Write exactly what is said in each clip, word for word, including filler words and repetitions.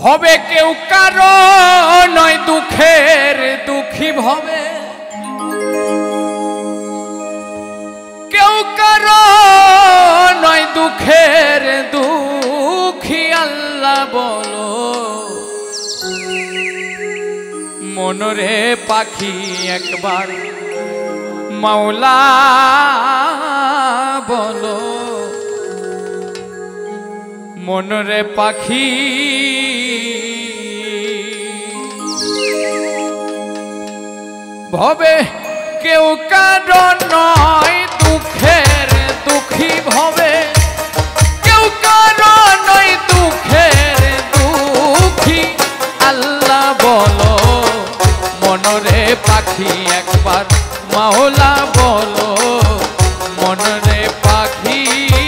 হবে কেউ কারো নয় দুঃখের দুঃখী ভবে, কেউ কারো নয় দুঃখের দুঃখী। আল্লাহ বলো মনরে পাখি একবার মাওলা বলো, মনরে পাখি ভবে কেউ কারো নয় দুঃখের দুঃখী ভবে, কেউ কারো নয় দুঃখের দুঃখী। আল্লাহ বলো মনরে পাখি একবার মাওলা বলো, মনরে পাখি।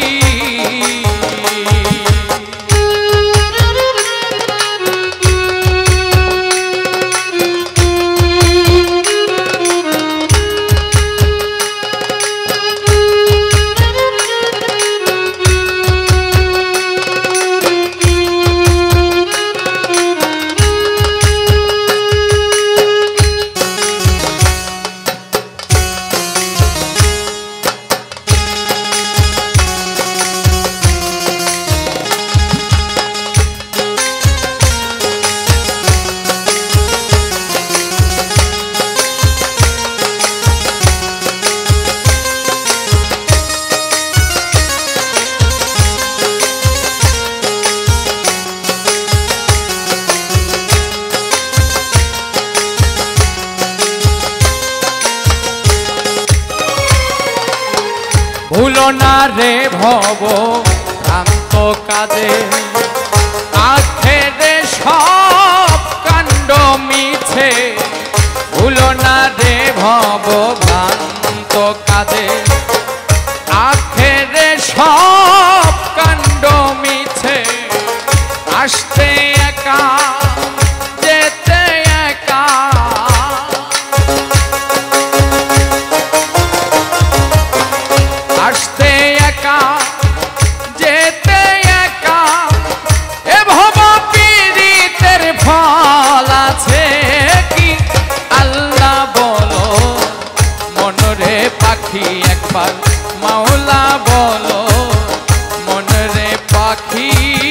ভুলো না রে ভব ভ্রান্ত কাজে, আখেরে সব কাণ্ড মিছে। ভুলো না রে ভব ভ্রান্ত কাজে, আখেরে সব কাণ্ড মিছে। আসতে একা যেতে একা, আসতে একা যেতে একা। এ ভব পীড়িতের ফল আছে কি? আল্লাহ বলো মনরে পাখি একবার মাওলা বলো, মনরে পাখি।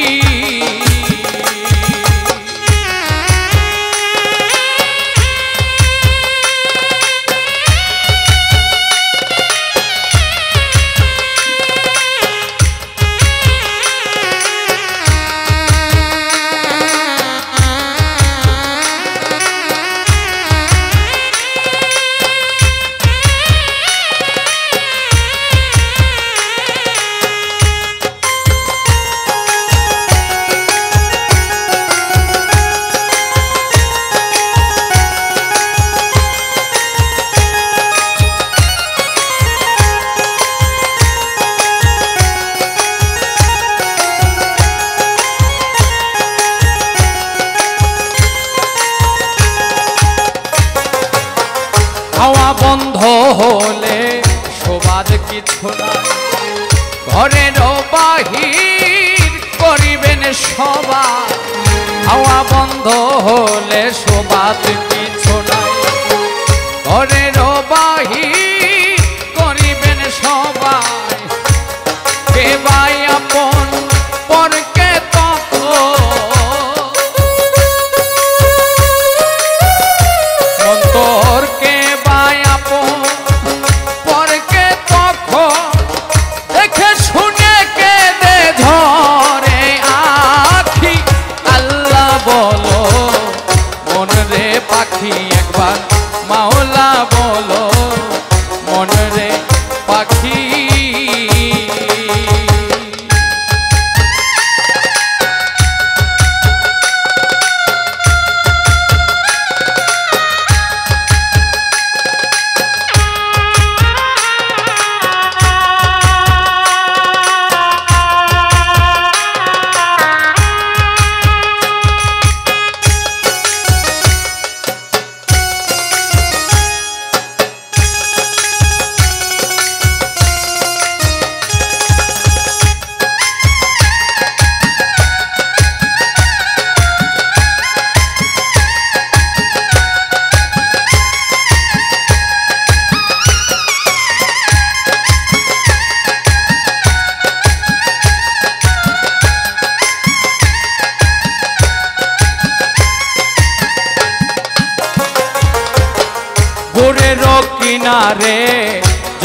হাওয়া বন্ধ হলে শোবার কিছু নাই, ঘরের বাহির করিবেন সবাই। হাওয়া বন্ধ হলে শোবার কিছু নাই, ঘরের বাহির করিবেন সবাই। কে ভাই আপন পরকে তখন অন্তরকে দেখে শুনে কেঁদে ধরে আখি। আল্লাহ বলো মনরে পাখি একবার মাওলা বলো, মনরে পাখি।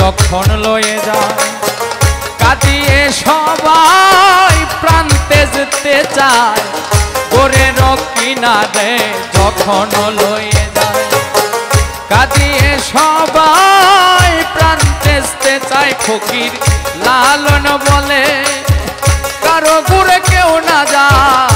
যখন লয়ে যায় কাঁদিয়ে সবাই প্রান্তে যেতে চায় গোরের কিনারে যখন লয়ে যায় কাঁদিয়ে সবাই প্রান্তে যেতে চায় ফকির লালন বলে কারো ঘুরে কেউ না যায়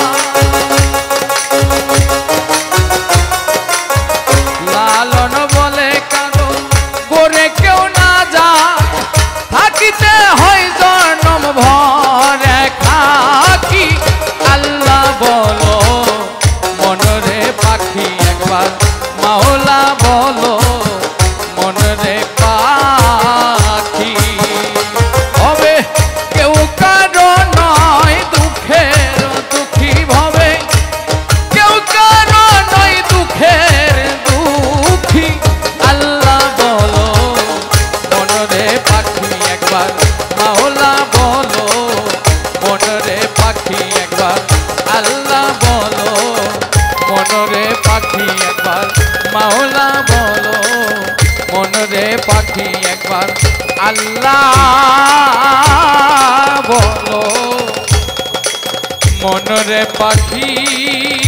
লালন বলে কারো ঘুরে কেউ না যায় থাকিতে হয় জনম ভরে খাকি আল্লাহ বলো মনরে পাখি একবার মাওলা বলো মনরে পাখি হবে কেউ কারো নয় দুঃখের দুঃখী হবে কেউ কারো নয় দুঃখের দুঃখী আল্লাহ বলো মনরে পাখি একবার মাওলা বলো মনরে পাখি একবার আল্লাহ বলো মনরে পাখি একবার মাওলা বলো মনরে পাখি একবার আল্লাহ বলো মনরে পাখি